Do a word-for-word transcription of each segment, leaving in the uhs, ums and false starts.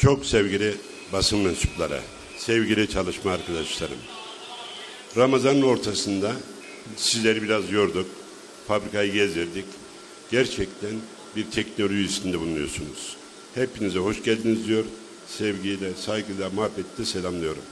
Çok sevgili basın mensupları, sevgili çalışma arkadaşlarım. Ramazan'ın ortasında sizleri biraz yorduk, fabrikayı gezdirdik. Gerçekten bir teknoloji üstünde bulunuyorsunuz. Hepinize hoş geldiniz diyor. Sevgiyle, saygıyla, muhabbetle selamlıyorum.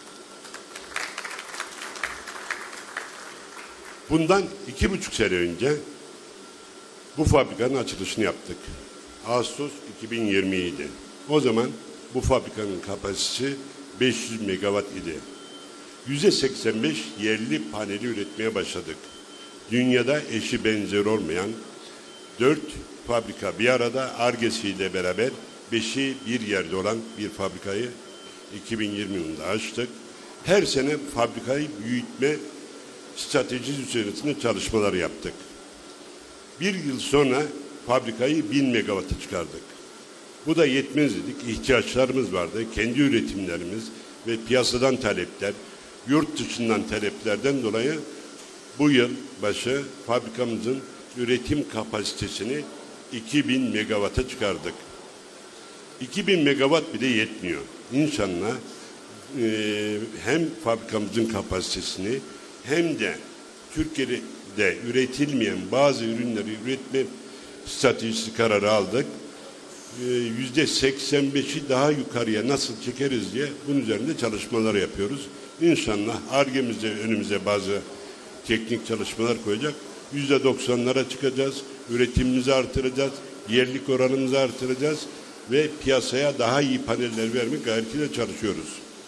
Bundan iki buçuk sene önce bu fabrikanın açılışını yaptık. Ağustos iki bin yirmi idi. O zaman bu fabrikanın kapasitesi beş yüz megawatt idi. yüzde seksen beş yerli paneli üretmeye başladık. Dünyada eşi benzeri olmayan dört fabrika bir arada Ar-Ge'siyle beraber beşi bir yerde olan bir fabrikayı iki bin yirmi yılında açtık. Her sene fabrikayı büyütme stratejisi üzerinde çalışmalar yaptık. Bir yıl sonra fabrikayı bin megawatt'a çıkardık. Bu da yetmez dedik. İhtiyaçlarımız vardı. Kendi üretimlerimiz ve piyasadan talepler, yurt dışından taleplerden dolayı bu yıl başı fabrikamızın üretim kapasitesini iki bin megawatt'a çıkardık. iki bin megawatt bile yetmiyor. İnşallah e, hem fabrikamızın kapasitesini hem de Türkiye'de üretilmeyen bazı ürünleri üretme stratejisi kararı aldık. Yüzde seksen beşi daha yukarıya nasıl çekeriz diye bunun üzerinde çalışmalar yapıyoruz. İnşallah Ar-Ge'mize önümüze bazı teknik çalışmalar koyacak. Yüzde doksanlara çıkacağız. Üretimimizi artıracağız. Yerlik oranımızı artıracağız. Ve piyasaya daha iyi paneller vermek gayretiyle çalışıyoruz.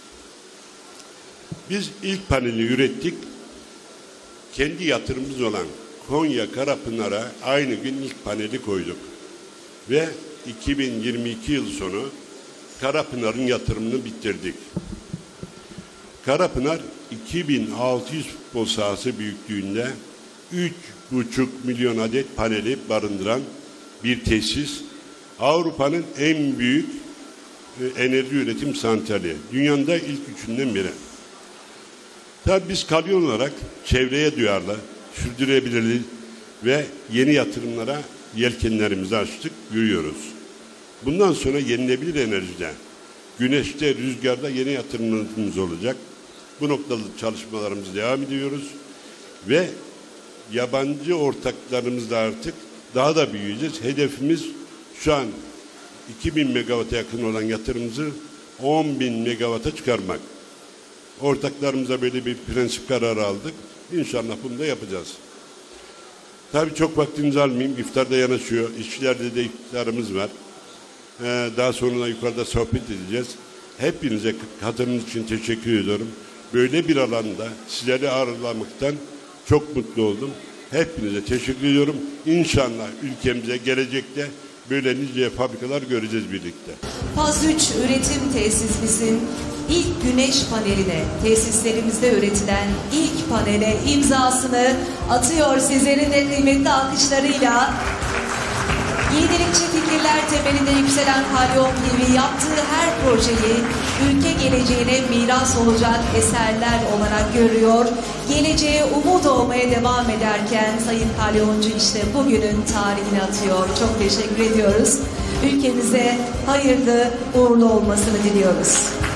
Biz ilk paneli ürettik. Kendi yatırımımız olan Konya Karapınar'a aynı gün ilk paneli koyduk. Ve iki bin yirmi iki yıl sonu Karapınar'ın yatırımını bitirdik. Karapınar iki bin altı yüz futbol sahası büyüklüğünde üç buçuk milyon adet paneli barındıran bir tesis. Avrupa'nın en büyük enerji üretim santrali. Dünyanın da ilk üçünden biri. Tabii biz Kalyon olarak çevreye duyarlı, sürdürülebilir ve yeni yatırımlara yelkenlerimizi açtık, yürüyoruz. Bundan sonra yenilebilir enerjide, güneşte, rüzgarda yeni yatırımlarımız olacak. Bu noktada çalışmalarımızı devam ediyoruz. Ve yabancı ortaklarımızla artık daha da büyüyeceğiz. Hedefimiz şu an iki bin megawatt'a yakın olan yatırımımızı on bin megawatt'a çıkarmak. Ortaklarımıza böyle bir prensip kararı aldık. İnşallah bunu da yapacağız. Tabii çok vaktinizi almayayım. İftarda yanaşıyor. İşçilerde de iftarımız var. Ee, daha sonra yukarıda sohbet edeceğiz. Hepinize katılımınız için teşekkür ediyorum. Böyle bir alanda sizleri ağırlamaktan çok mutlu oldum. Hepinize teşekkür ediyorum. İnşallah ülkemize gelecekte böyle nice fabrikalar göreceğiz birlikte. Faz üç üretim tesisimizin ilk güneş paneline, tesislerimizde üretilen ilk panele imzasını atıyor sizlerin de kıymetli alkışlarıyla. Yenilikçi fikirler temelinde yükselen Kalyon T V yaptığı her projeyi ülke geleceğine miras olacak eserler olarak görüyor. Geleceğe umut olmaya devam ederken Sayın Kalyoncu işte bugünün tarihini atıyor. Çok teşekkür ediyoruz. Ülkemize hayırlı uğurlu olmasını diliyoruz.